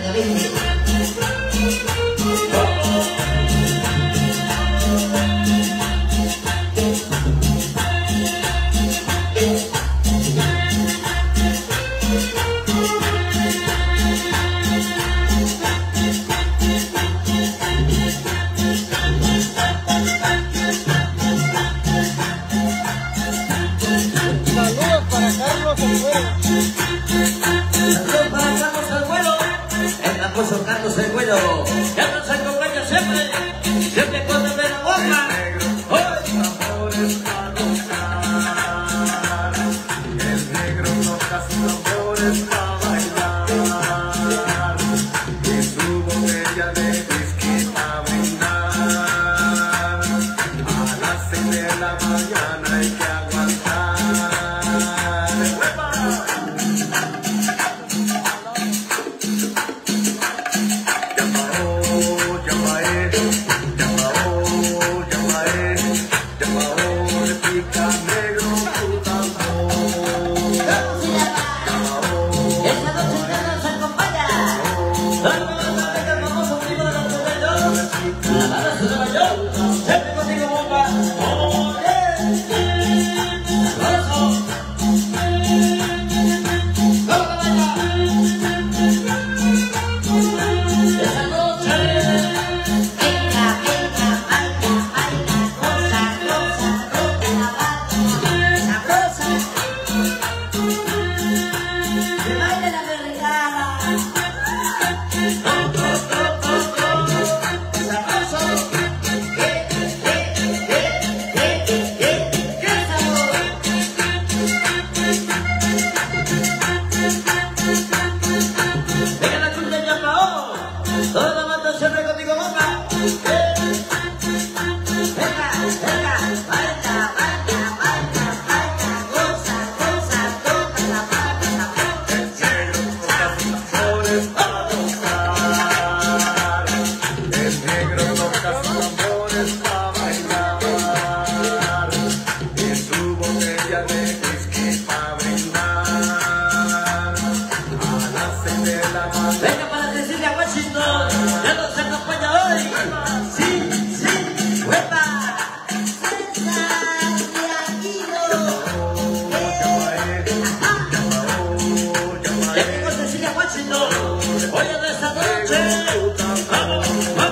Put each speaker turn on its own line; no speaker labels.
Caliente.
Saludos para Carlos el Güero.
Saludos para Carlos el Güero, el famoso Carlos el Güero, que nos acompaña siempre, siempre con el de la boca.
El negro toca sus tambores a bailar y su botella de whisky a brindar. A las 6 de la mañana hay que aguantar. ¡Huepa!
Venga para Cecilia Washington, ya nos acompaña hoy. Sí, sí, huepa. Ya llegó Cecilia Washington, hoy en esta noche. Vamos, vamos.